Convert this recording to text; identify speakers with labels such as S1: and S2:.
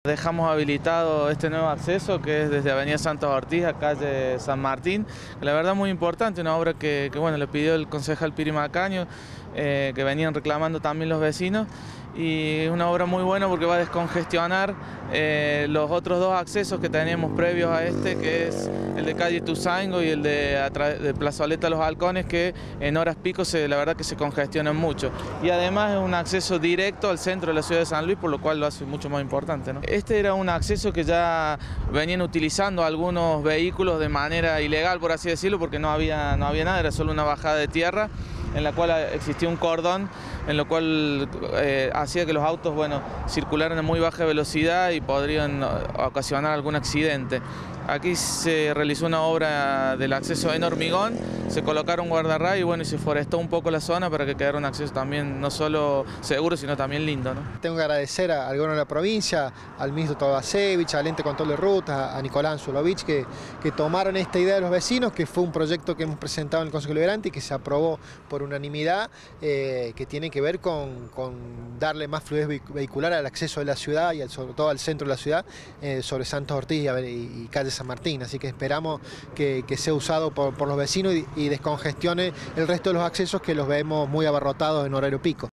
S1: Dejamos habilitado este nuevo acceso que es desde Avenida Santos Ortiz a calle San Martín. La verdad muy importante, una obra que bueno, le pidió el concejal Piri Macaño, que venían reclamando también los vecinos. Y es una obra muy buena porque va a descongestionar los otros dos accesos que teníamos previos a este, que es el de calle Ituzaingó y el de Plazoleta Los Halcones, que en horas pico la verdad que se congestionan mucho. Y además es un acceso directo al centro de la ciudad de San Luis, por lo cual lo hace mucho más importante, ¿no? Este era un acceso que ya venían utilizando algunos vehículos de manera ilegal, por así decirlo, porque no había nada, era solo una bajada de tierra en la cual existía un cordón, en lo cual hacía que los autos, bueno, circularan a muy baja velocidad y podrían ocasionar algún accidente. Aquí se realizó una obra del acceso en hormigón, se colocaron guardarrayos y bueno, y se forestó un poco la zona para que quedara un acceso también no solo seguro, sino también lindo, ¿no?
S2: Tengo que agradecer al gobierno de la provincia, al ministro Todasevich, al ente control de rutas, a Nicolás Anzulovich, que tomaron esta idea de los vecinos, que fue un proyecto que hemos presentado en el Consejo Deliberante y que se aprobó por unanimidad, que tiene que ver con darle más fluidez vehicular al acceso de la ciudad y sobre todo al centro de la ciudad, sobre Santos Ortiz y calle San Martín. Así que esperamos que sea usado por los vecinos y descongestione el resto de los accesos que los vemos muy abarrotados en horario pico.